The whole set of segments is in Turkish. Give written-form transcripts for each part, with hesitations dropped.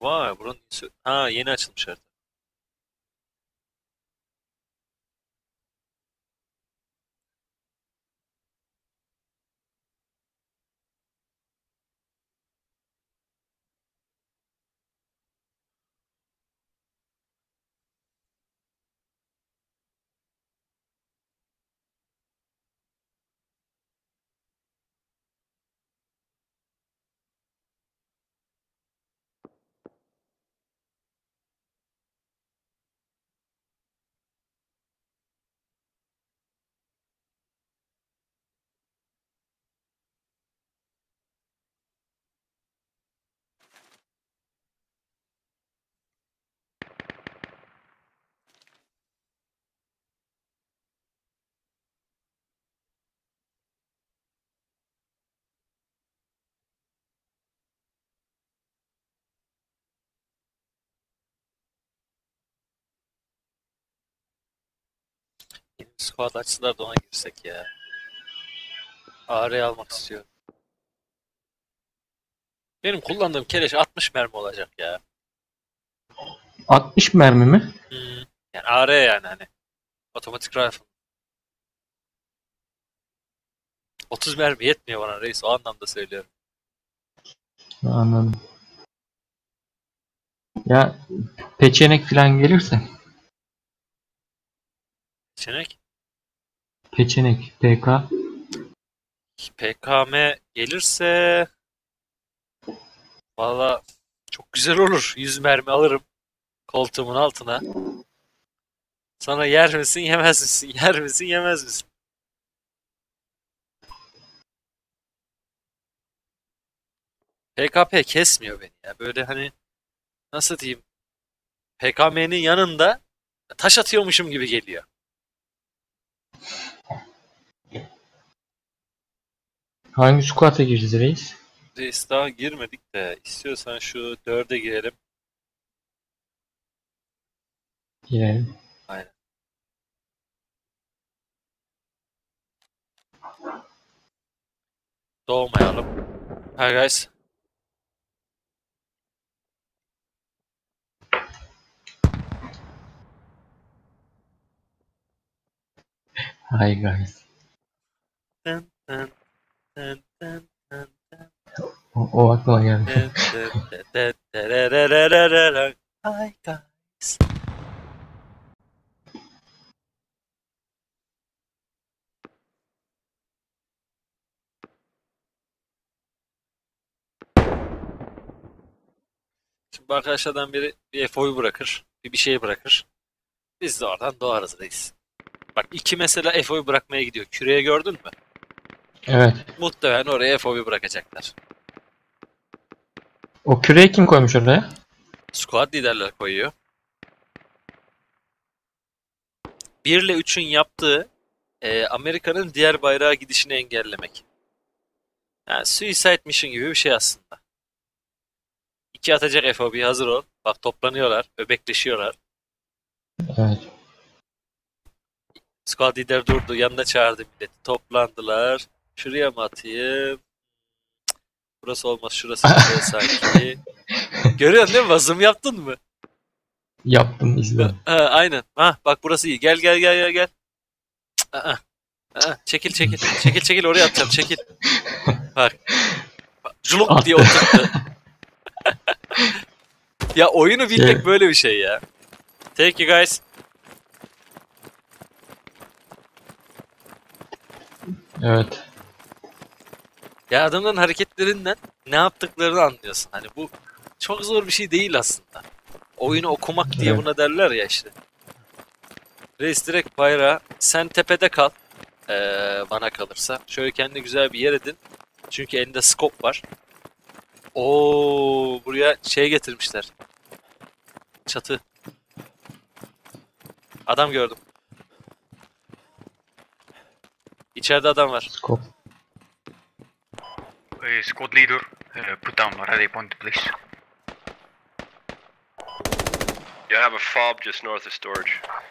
Vay buranın ha yeni açılmış harita. Yeni bir squad açtılar da ona girsek ya. AR almak istiyorum. Benim kullandığım keleş 60 mermi olacak ya. 60 mermi mi? Yani AR yani hani. Otomatik rifle. 30 mermi yetmiyor bana reis, o anlamda söylüyorum. Anladım. Ya peçenek falan gelirse. Seçenek. Peçenek, PK. PKM gelirse valla çok güzel olur. 100 mermi alırım koltuğumun altına. Sana yer misin yemez misin? Yer misin yemez misin? PKP kesmiyor beni ya. Böyle hani nasıl diyeyim? PKM'nin yanında taş atıyormuşum gibi geliyor. Hangi squat'a gireceğiz reis? Reis daha girmedik de istiyorsan şu 4'e girelim. Girelim. Aynen. Doğmayalım. Hi guys. Hi guys. Dın dın dın dın dın dın O aklıma geldi. dın dın dın dın dırırırırırırır. Hi guys. Şimdi bu arkadaşlardan biri bir FO'yu bırakır. Bir şey bırakır. Biz de oradan doğarız reis. Bak iki mesela FO'yu bırakmaya gidiyor. Küreye gördün mü? Evet. Muhtemelen oraya FO'yu bırakacaklar. O küreği kim koymuş oraya? Squad liderler koyuyor. 1 ile 3'ün yaptığı Amerika'nın diğer bayrağa gidişini engellemek. Yani suicide mission gibi bir şey aslında. İki atacak FOB, hazır ol. Bak toplanıyorlar, öbekleşiyorlar. Evet. Squad lider durdu, yanına çağırdı milleti. Toplandılar. Şuraya mı atayım? Burası olmaz, şurası güzel sanki. Görüyorsun değil mi? Vazım yaptın mı? Yaptım, izledim. Ha, aynen. Ha, bak burası iyi. Gel gel gel gel gel. Aa, çekil çekil. Çekil çekil, oraya atacağım, çekil. Bak. Culuk diye oturttu. Ya oyunu bilmek böyle bir şey ya. Thank you guys. Evet. Ya adamların hareketlerinden ne yaptıklarını anlıyorsun. Hani bu çok zor bir şey değil aslında. Oyunu okumak diye Evet. buna derler ya işte. Reis direkt bayrağı. Sen tepede kal. Bana kalırsa. Şöyle kendi güzel bir yer edin. Çünkü elinde scope var. Oo, buraya şey getirmişler. Çatı. Adam gördüm. İçeride adam var. Scope. Squad leader, put down ready point please. You have a fob just north of storage.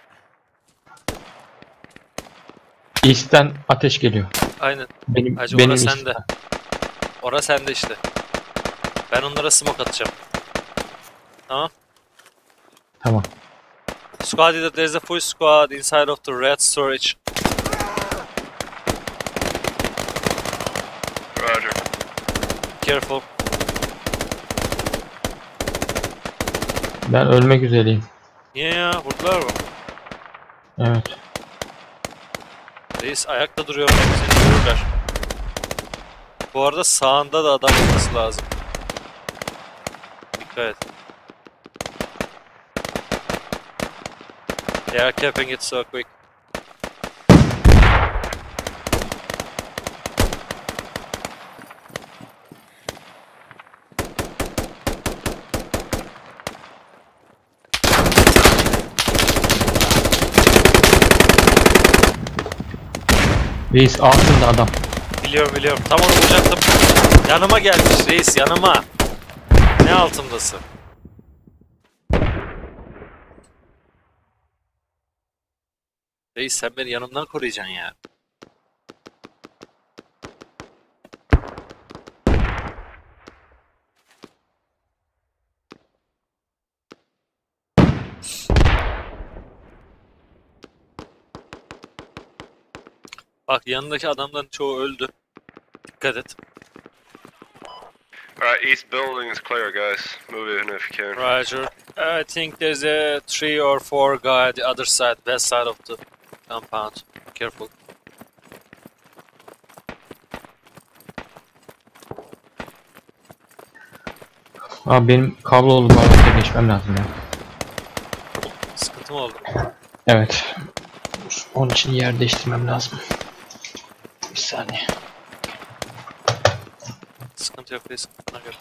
East'ten ateş geliyor. Aynen. Benim Hacı benim orası East'ten. sende. Orası sende işte. Ben onlara smoke atacağım. Tamam. Tamam. Squad leader, there's a full squad inside of the red storage. Roger. Careful. Ben ölmek üzereyim. Niye ya? Vurdular mı? Evet. Reis ayakta duruyor. Bak seni görürler. Bu arada sağında da adam olması lazım. Dikkat et. They are capping it so quick. Reis altında adam. Biliyorum. Tam onu vuracaktım. Yanıma gelmiş reis, yanıma. Ne altımdasın? Reis sen beni yanımdan koruyacaksın ya. Bak yanındaki adamların çoğu öldü. Dikkat et. Alright, east building is clear, guys. Move in if you can. Roger. I think there's a 3 or 4 guy at the other side, west side of the compound. Careful. Abi benim kablolu bağlantıya geçmem lazım ya. Sıkıntı mı oldu? Evet. Onun için yer değiştirmem lazım. Bir saniye. Sıkıntı yok reis, sıkıntına göre.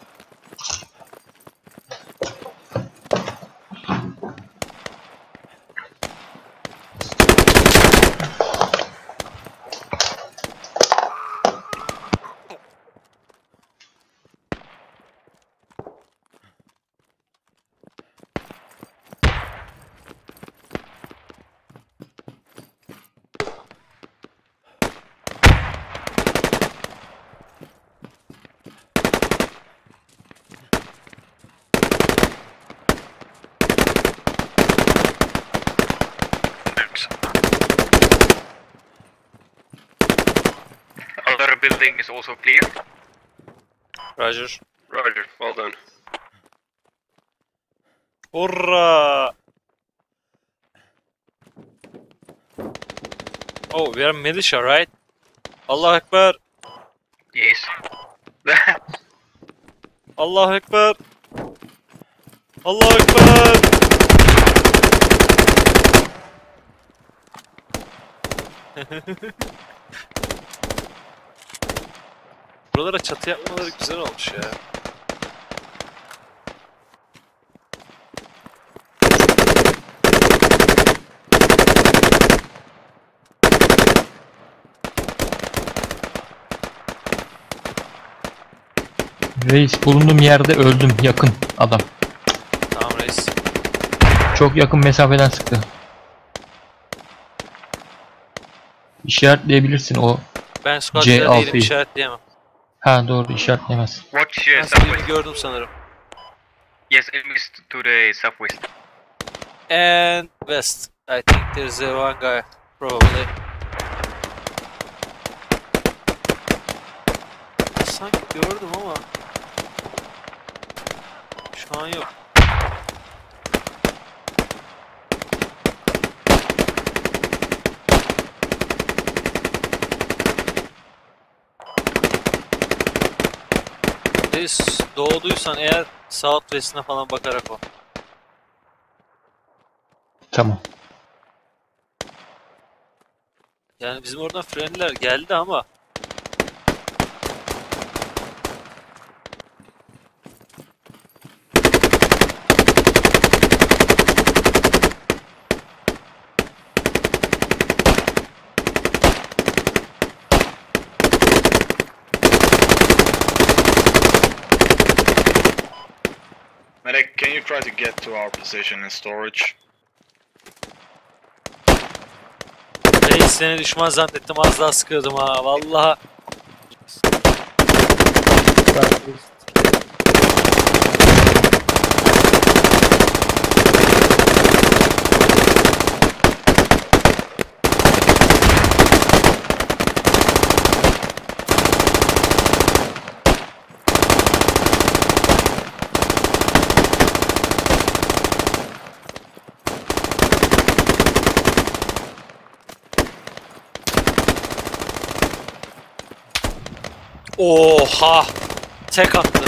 Other building is also clear. Roger. Roger, well done. Hurra! Oh, we are militia, right? Allahu Ekber! Yes. Allahu Ekber! Allahu Ekber! Buralara çatı yapmaları güzel olmuş ya. Reis bulunduğum yerde öldüm. Yakın adam. Tamam reis. Çok yakın mesafeden sıktı. İşaretleyebilirsin o. Ben squad C6'yı. leader değilim, işaretleyemem. Ha doğru, işaretleyemez. Watch Ben southwest. seni gördüm sanırım. Yes, enemies to the southwest. And west. I think there's one guy, probably. Sanki gördüm ama şu an yok. Reis doğduysan eğer southwest'ine falan bakarak o. Tamam. Yani bizim oradan frenler geldi ama Medic, can you try to get to our position in storage? reis seni düşman zannettim, az daha sıkıyordum ha vallahi. Oha! Tek attı.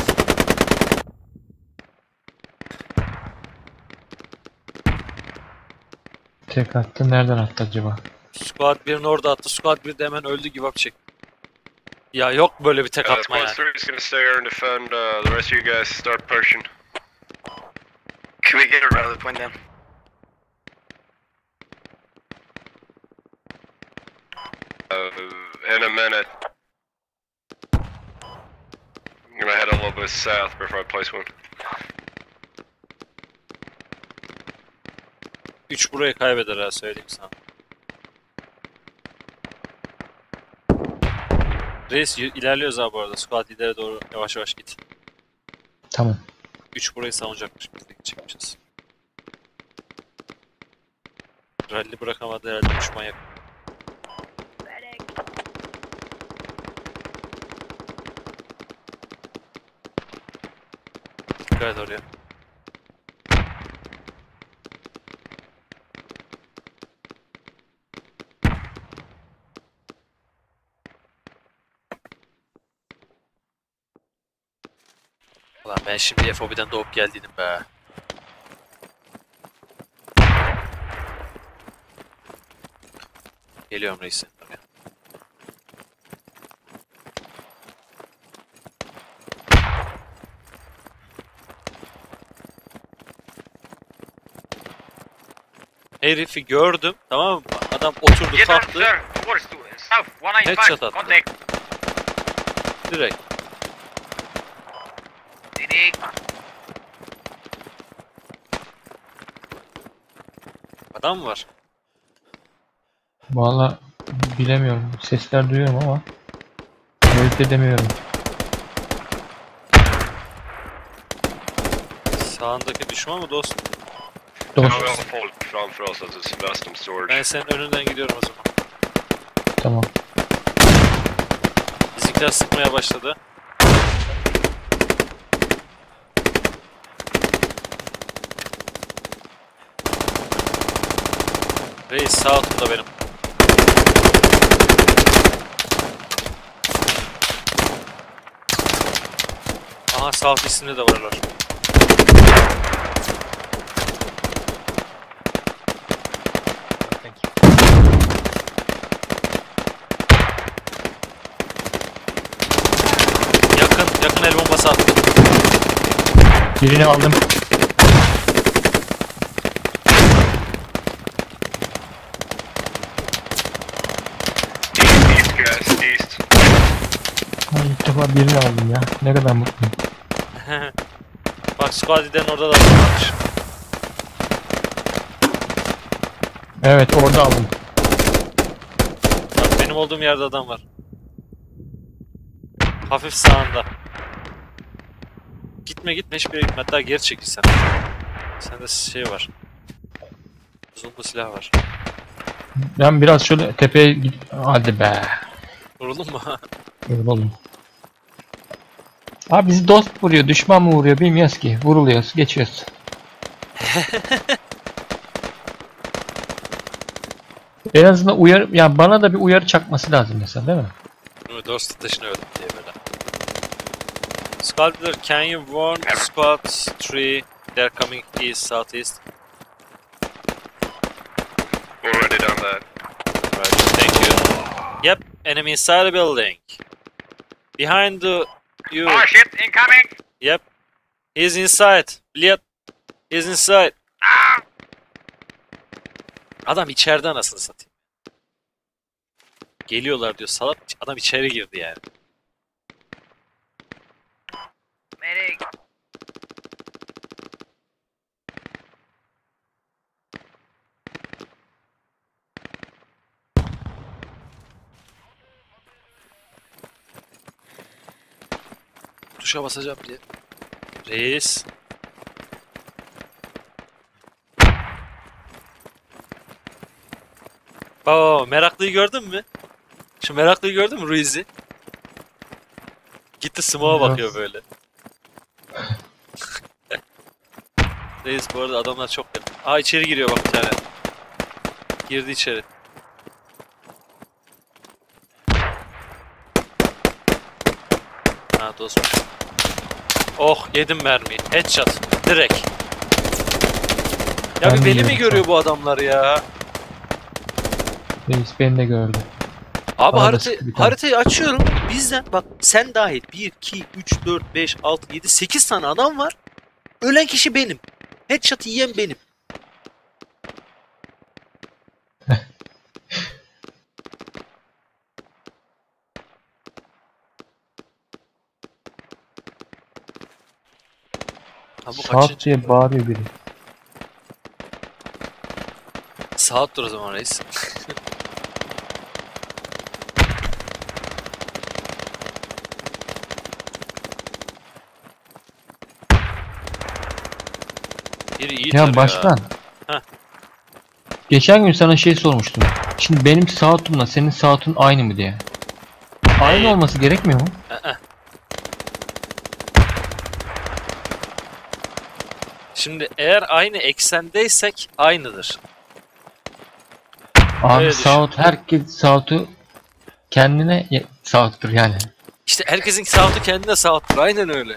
Tek attı. Nereden attı acaba? Squad 1'in orada attı. Squad 1 de hemen öldü, give up çekti. Ya yok böyle bir tek atma Squad yani. 3 is gonna stay here and defend. The rest of you guys start pushing. Can we get a rally point then? In a minute. I'm gonna head a little bit south before I place one. 3 burayı kaybeder ha, söyleyeyim sana. Reis ilerliyoruz abi bu arada. Squad lidere doğru yavaş yavaş git. Tamam. 3 burayı savunacakmış, biz de gidecekmişiz. Rally bırakamadı herhalde, düşman yakın. Dikkat et oraya. Ulan ben şimdi FOB'den doğup geldiydim be. Geliyorum reis. Oraya. Herifi gördüm, tamam mı? Adam oturdu, Get on, kalktı, sir. Towards to south. Headshot 195. attı. Contact. direkt. Medic. Adam mı var? Vallahi bilemiyorum. Sesler duyuyorum ama ayırt edemiyorum. Sağındaki düşman mı dost? Dost. I'll fall framför oss as it's custom storage. Ben senin önünden gidiyorum o zaman. Tamam. Bizimkiler sıkmaya başladı. Reis sağ altında benim. Aha South isimli de varlar. Yakın el bombası attı. Birini aldım. East guys, east. Ay, ilk defa birini aldım ya. Ne kadar mutluyum. Bak Squadi'den orada da adam varmış. Evet, orada aldım. Bak benim olduğum yerde adam var. Hafif sağında. Gitme hiçbir yere gitme, hatta geri çekil sen. Sende şey var. Uzunlu silah var. Ben biraz şöyle tepeye git. Hadi be. Vuruldun mu? Oğlum. Abi bizi dost vuruyor, düşman mı vuruyor bilmiyoruz ki. Vuruluyoruz, geçiyoruz. En azından uyarı, yani bana da bir uyarı çakması lazım mesela, değil mi? Dost ateşini öldüm diye böyle. Squad leader, can you warn squad 3 they're coming east, southeast? Already done that. Right, thank you. Yep, enemy inside the building. Behind you. Oh shit, incoming! Yep. He's inside. Bliyat. He's inside. Ah! Adam içeride anasını satayım. Geliyorlar diyor salak. Adam içeri girdi yani. Medic. Tuşa basacağım diye. Reis. Baba meraklıyı gördün mü? Şu meraklıyı gördün mü Ruiz'i? Gitti smoke'a bakıyor böyle. Reis bu arada adamlar çok yakın. Aa içeri giriyor bak bir tane. Girdi içeri. Ha dostum. Oh yedim mermiyi. Headshot. Direkt. Ya Ben bir de beni mi yedim görüyor bu adamlar ya? Reis beni de gördü. Abi Bana da sıktı bir tane. haritayı açıyorum. Bizden bak sen dahil 1, 2, 3, 4, 5, 6, 7, 8 tane adam var. Ölen kişi benim. Headshot yiyen benim. Ha, bu Saat kaçıncı? diye bağırıyor biri. Saat dur o zaman reis. Biri iyi tarıyor Ya başkan. Heh. Geçen gün sana şey sormuştum. Şimdi benim saatimle senin saatin aynı mı diye. Aynı olması gerekmiyor mu? Şimdi eğer aynı eksendeysek aynıdır. Abi Öyle düşün. saat herkes saati kendine saattir yani. İşte herkesin saati kendine saattir. Aynen öyle.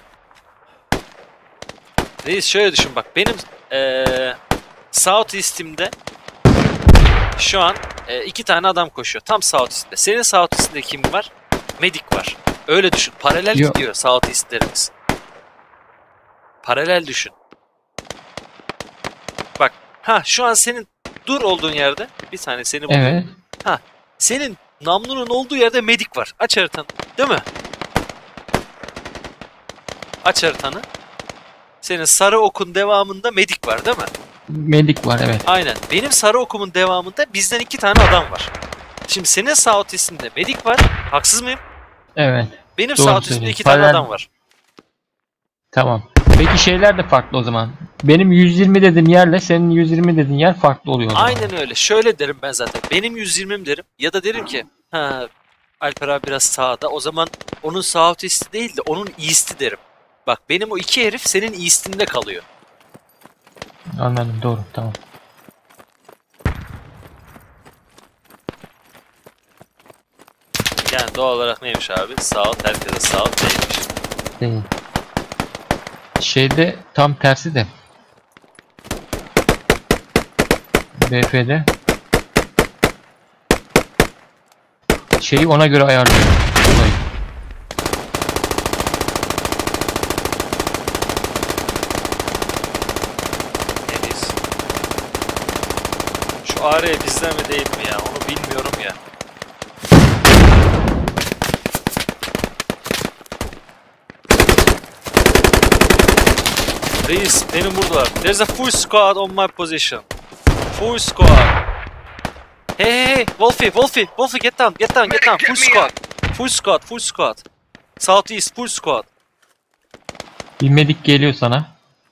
Reis şöyle düşün bak. Benim Southeast'imde şu an 2 tane adam koşuyor. Tam Southeast'te. Senin Southeast'inde kim var? Medic var. Öyle düşün. Paralel Yok. gidiyor Southeast'lerimiz. Paralel düşün. Bak. Ha şu an senin dur olduğun yerde bir tane seni buldum. Evet. Senin namlunun olduğu yerde medic var. Aç haritanı. Değil mi? Aç haritanı. Senin sarı okun devamında medic var değil mi? Medik var evet. Aynen. Benim sarı okumun devamında bizden 2 tane adam var. Şimdi senin sağ ötesinde medic var. Haksız mıyım? Evet. Benim Doğru sağ ötesinde söylüyorsun. 2 tane Paralel- adam var. Tamam. Peki şeyler de farklı o zaman. Benim 120 dediğim yerle senin 120 dediğin yer farklı oluyor o zaman. Aynen öyle. Şöyle derim ben zaten. Benim 120'm derim. Ya da derim ki ha Alper abi biraz sağda. O zaman onun sağ ötesi değil de onun east'i derim. Bak benim o 2 herif senin east'inde kalıyor. Anladım doğru tamam. Yani doğal olarak neymiş abi? South herkese South değilmiş. Değil. Şeyde tam tersi de. BF'de şeyi ona göre ayarlıyor. Olayı. Neyiz? Şu AR bizden mi değil mi ya? Onu bilmiyorum ya. Reis benim burada. There's a full squad on my position. Full squad. Hey, Wolfie, get down. Get Full me squad. Full squad. Southeast, full squad. Bir medik geliyor sana.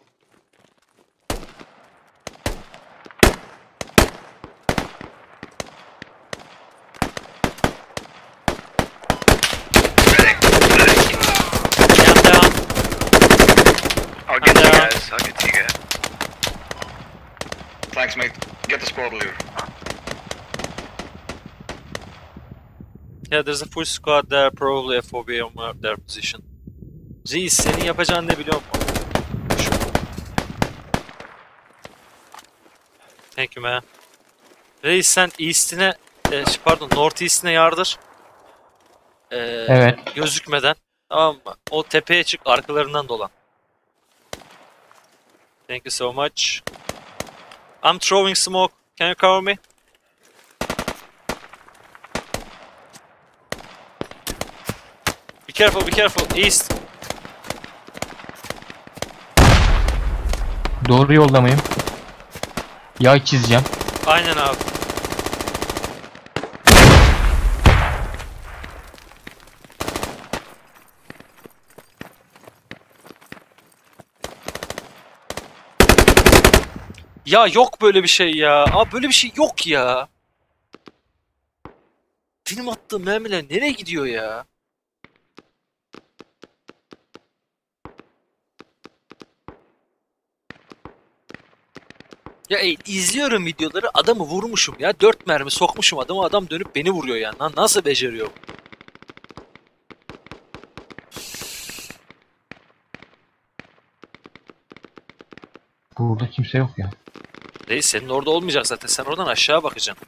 Man down. I'll get I'm you down. guys. I'll get you guys. Thanks, mate. Get the squad leader. Yeah, there's a full squad there, probably a FOB on their position. Reis senin yapacağın ne biliyor musun? Şu. Thank you man. Reis sen east'ine, pardon north east'ine yardır. Evet. Gözükmeden. Tamam mı? O tepeye çık, arkalarından dolan. Thank you so much. I'm throwing smoke. Can you cover me? Be careful. East. Doğru yolda mıyım? Yay çizeceğim. Aynen abi. Ya yok böyle bir şey ya. Abi böyle bir şey yok ya. Benim attığım mermiler nereye gidiyor ya? Ya izliyorum videoları, adamı vurmuşum ya. 4 mermi sokmuşum adamı, adam dönüp beni vuruyor yani. Lan nasıl beceriyor bu? Burada kimse yok ya. Reis senin orada olmayacak zaten. Sen oradan aşağı bakacaksın.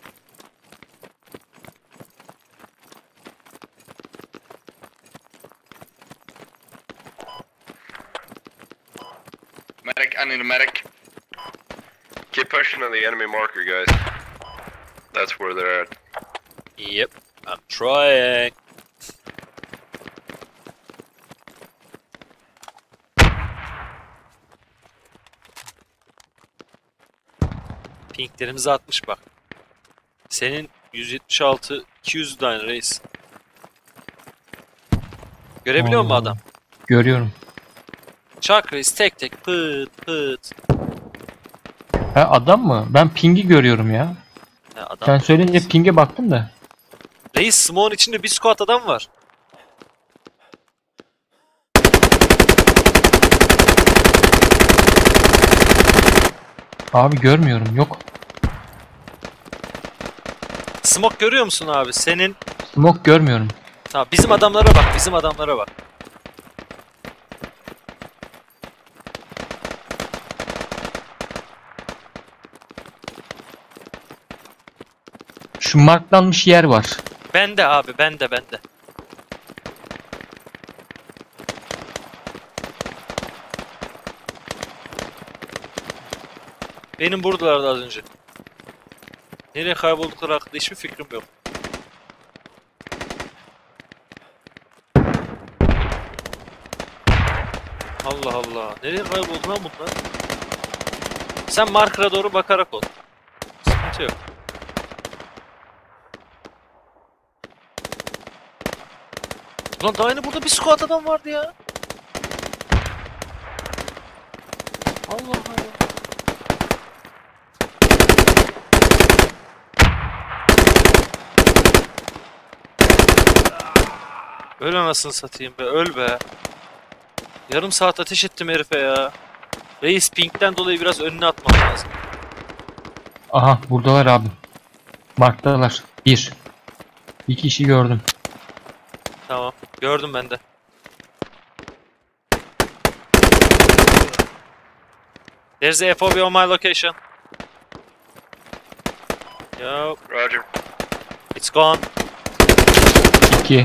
Medic, I need a medic. Keep pushing on the enemy marker, guys. That's where they're at. Yep. I'm trying. Pinklerimiz 60 bak. Senin 176 200 tane reis. Görebiliyor musun Allah. adam? Görüyorum. Çak reis tek tek pıt pıt. Ha adam mı? Ben ping'i görüyorum ya. Ya adam. Sen söyleyince ping'e baktım da. Reis smoke'un içinde bir squad adam var. Abi görmüyorum. Yok. Smoke görüyor musun abi? Senin Smoke görmüyorum. tamam bizim adamlara bak, bizim adamlara bak. Şu marklanmış yer var. Bende abi, bende. Benim buradalardı az önce. Nereye kayboldukları hakkında hiçbir fikrim yok. Allah Allah. Nereye kayboldu lan bunlar? Sen markera doğru bakarak ol. Sıkıntı yok. Ulan daha yeni burada bir squad adam vardı ya. Allah Allah. Öl anasını satayım be, öl be. Yarım saat ateş ettim herife ya. Reis pinkten dolayı biraz önüne atmam lazım. Aha buradalar abi. Marktalar. Bir. İki kişi gördüm. Tamam, gördüm ben de. There's a FOB on my location. Yo, Roger. it's gone. İki.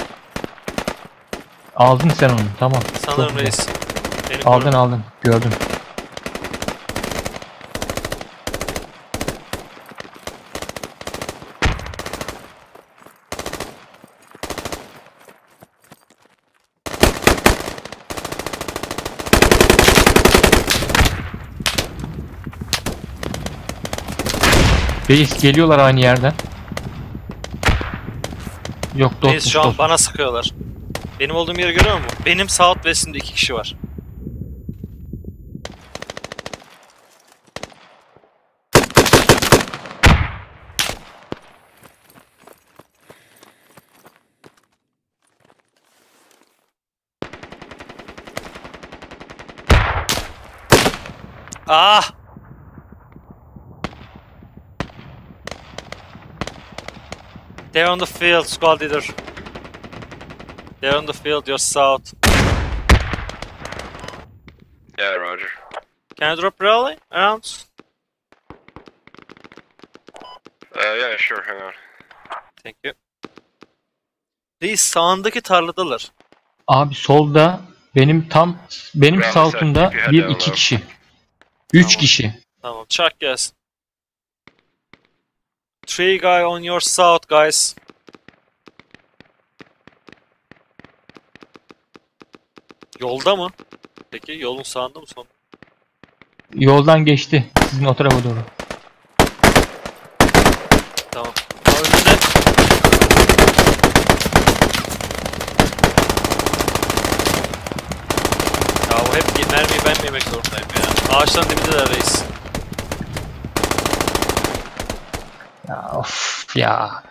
Aldın sen onu. Tamam. Sanırım Çok güzel. reis. Beni Aldın koru. aldın. Gördüm. Reis geliyorlar aynı yerden. Yok Reis dostmuş şu an dost. bana sıkıyorlar. Benim olduğum yeri görüyor musun? Benim southwest'imde 2 kişi var. Ah! They're on the field, squad leader. They're on the field, you're south. Yeah, Roger. Can I drop rally around? Yeah, sure, hang on. Thank you. Reis sağındaki tarladalar. Abi solda benim Bravo, saltımda sen keep bir your head iki down kişi. Üç Tamam. kişi. Tamam, çak gelsin. 3 guy on your south, guys. Yolda mı? Peki yolun sağında mı son? Yoldan geçti. Sizin o tarafa doğru. Tamam. Aa, önünde. Ya bu hep mermiyi ben mi yemek zorundayım ya? Ağaçların dibindeler reis. Ya of ya.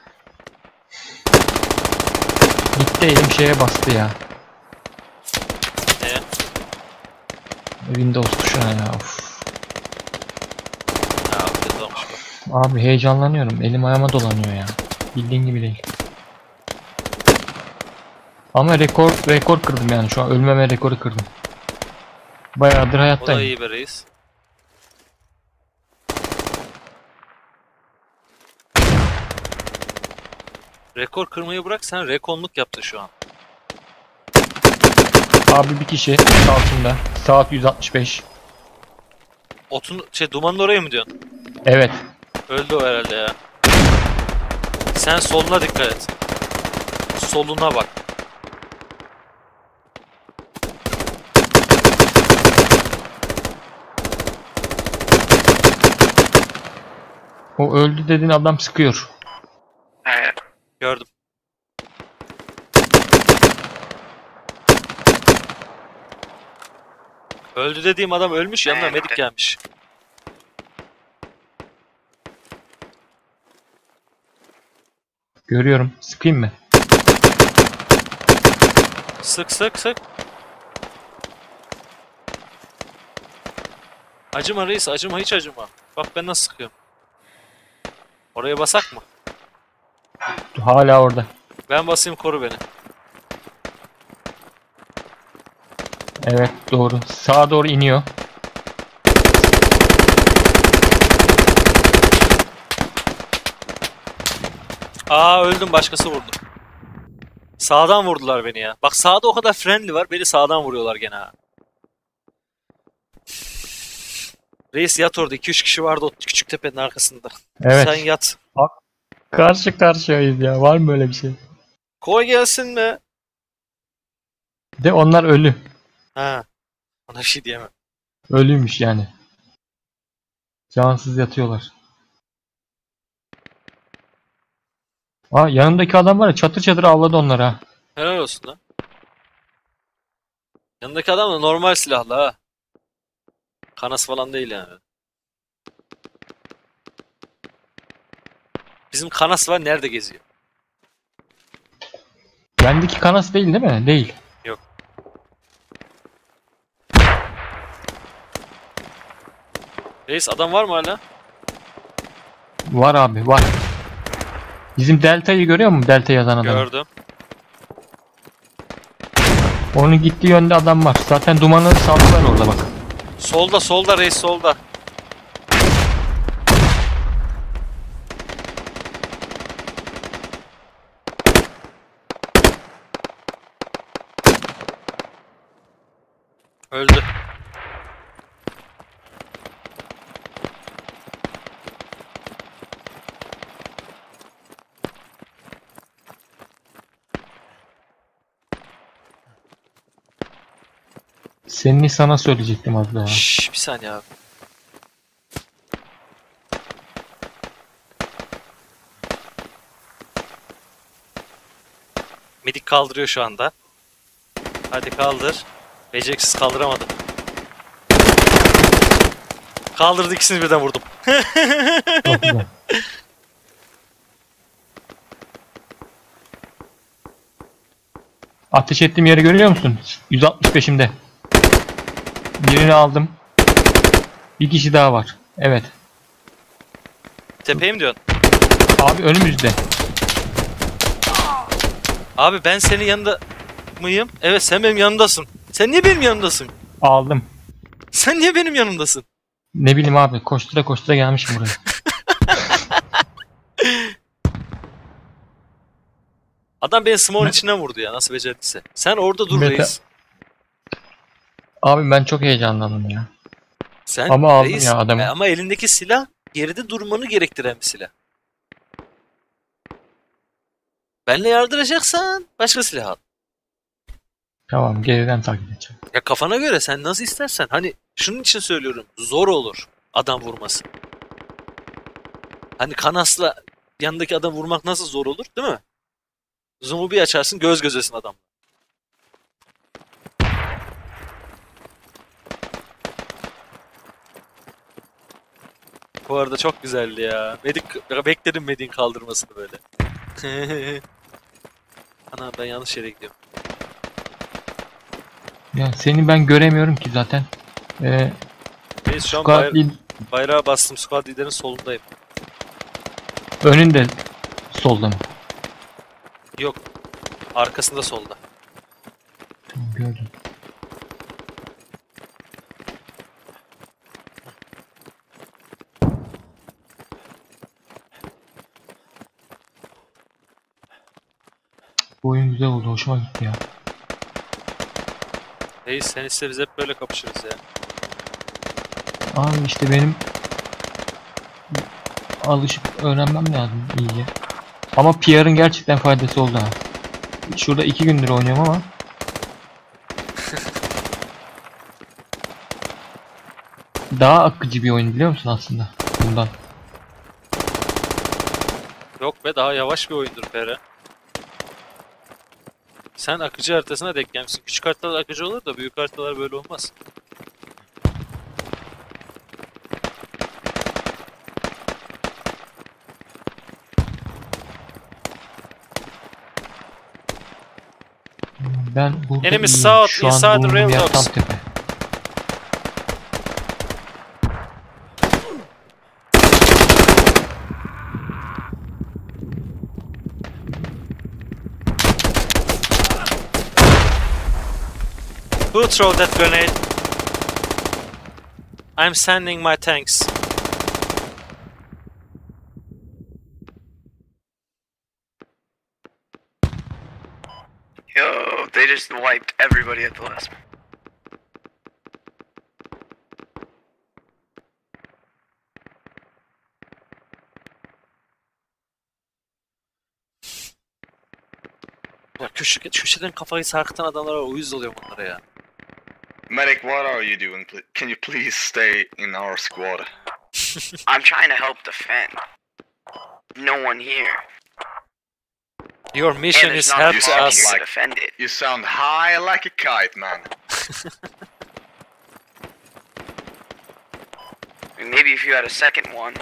Gitti elim şeye bastı ya. Ne? Windows tuşuna ya. Of. Ya kötü olmuş bu. Abi heyecanlanıyorum. Elim ayağıma dolanıyor ya. Bildiğin gibi değil. Ama rekor kırdım yani şu an. Ölmeme rekoru kırdım. Bayağıdır O da hayattayım. iyi be reis. Rekor kırmayı bırak, sen rekonluk yaptın şu an. Abi bir kişi altında. Saat 165. Dumanın oraya mı diyorsun? Evet. Öldü o herhalde ya. Sen soluna dikkat et. Soluna bak. O öldü dediğin adam sıkıyor. Gördüm. Öldü dediğim adam ölmüş, yanına medik gelmiş. Görüyorum. Sıkayım mı? Sık sık sık. Acıma reis, acıma, hiç acıma. Bak ben nasıl sıkıyorum. Oraya basak mı? Hala orada. Ben basayım, koru beni. Evet doğru. Sağa doğru iniyor. Aa, öldüm, başkası vurdu. Sağdan vurdular beni ya. Bak sağda o kadar friendly var, beni sağdan vuruyorlar gene ha. Reis yat orada, 2-3 kişi vardı o küçük tepenin arkasında. Evet. Sen yat. Karşı karşıyayız ya. Var mı böyle bir şey? Koy gelsin mi? De onlar ölü. Ha. Ona bir şey diyemem. Ölüymüş yani. Cansız yatıyorlar. Aa, yanındaki adam var ya, çatır çatır avladı onları ha. Helal olsun lan. Yanındaki adam da normal silahlı ha. Kanas falan değil yani. Bizim Kanas var, nerede geziyor? Bendeki kanas değil mi? Değil. Yok. Reis adam var mı hala? Var abi var. Bizim deltayı görüyor musun? Delta yazan adam. Gördüm. Onun gittiği yönde adam var. Zaten dumanı saldılar orada bak. Solda solda reis, solda. Öldü. Senin sana söyleyecektim az daha. Şşş, bir saniye abi. Medik kaldırıyor şu anda. Hadi kaldır. Beceriksiz kaldıramadı. Kaldırdı, ikisini birden vurdum. Çok güzel. Ateş ettiğim yeri görüyor musun? 165'imde. Birini aldım. Bir kişi daha var. Evet. Tepeye mi diyorsun? Abi önümüzde. Abi ben senin yanında mıyım? Evet, sen benim yanımdasın. Sen niye benim yanımdasın? Aldım. Sen niye benim yanımdasın? Ne bileyim abi, koştura koştura gelmişim buraya. Adam beni smoke'un içine vurdu ya, nasıl becerdiyse. Sen orada dur Meta- reis. Abi ben çok heyecanlandım ya. Sen Ama aldım reis, ya adamı. ama elindeki silah geride durmanı gerektiren bir silah. Benle yardıracaksan başka silah al. Tamam, geriden takip edeceğim. Ya kafana göre, sen nasıl istersen. Hani şunun için söylüyorum, zor olur adam vurması. Hani kanasla yanındaki adam vurmak nasıl zor olur, değil mi? Zoom'u bir açarsın, göz gözesin adam. Bu arada çok güzeldi ya. Bekledim Medik'in kaldırmasını böyle. Ana, ben yanlış yere gidiyorum. Ya seni ben göremiyorum ki zaten. Reis şu an Squad lead bayrağı bastım. Squad liderin solundayım. önünde, solda mı? Yok. Arkasında, solda. Tamam, gördüm. Bu oyun güzel oldu. Hoşuma gitti ya. Reis sen iste biz hep böyle kapışırız ya. Abi işte benim alışıp öğrenmem lazım iyice. Ama PR'ın gerçekten faydası oldu ha. Şurada 2 gündür oynuyorum ama daha akıcı bir oyun biliyor musun aslında bundan. Yok be daha yavaş bir oyundur Pere. Sen akıcı haritasına denk gelmişsin. Küçük haritalar akıcı olur da büyük haritalar böyle olmaz. Ben burada Enemy iyiyim. south, Şu an inside the bulunduğum yer railroads. tam tepe. Who throw that grenade? I'm sending my tanks. Yo, they just wiped everybody at the last. Ya köşeden kafayı sarkıtan adamlara uyuz oluyor bunlara ya. Medic, what are you doing? Can you please stay in our squad? I'm trying to help defend. No one here. Your mission And there's is not help enough us. us. people to defend it. You sound high like a kite, man. I mean, maybe if you had a second one.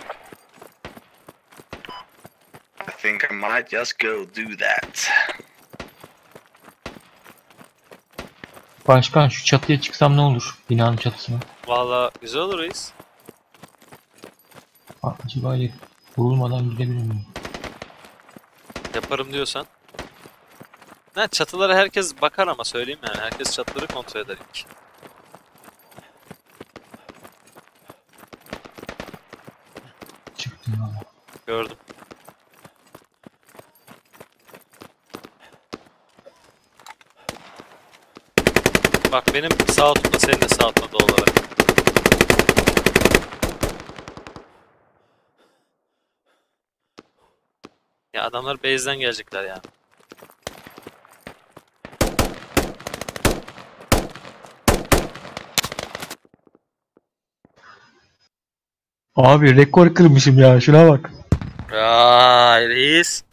I think I might just go do that. Başkan şu çatıya çıksam ne olur? Binanın çatısına. Valla güzel olur reis. Acaba vurulmadan gidebilir miyim? Yaparım diyorsan. Ne çatılara herkes bakar ama söyleyeyim yani. Herkes çatıları kontrol eder ilk. Çıktım valla. Gördüm. Bak benim sağ altımda senin de sağ altında doğal olarak. Ya adamlar base'den gelecekler yani. Abi rekor kırmışım ya şuna bak. Ay reis.